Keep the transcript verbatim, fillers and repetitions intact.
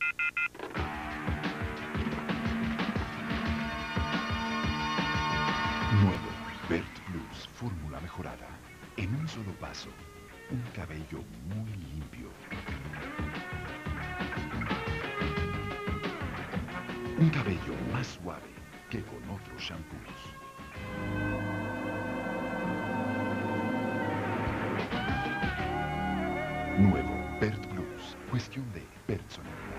Nuevo Bert Plus fórmula mejorada. En un solo paso, un cabello muy limpio. Un cabello más suave que con otros shampoos. Nuevo Bert Plus. Cuestión de personalidad.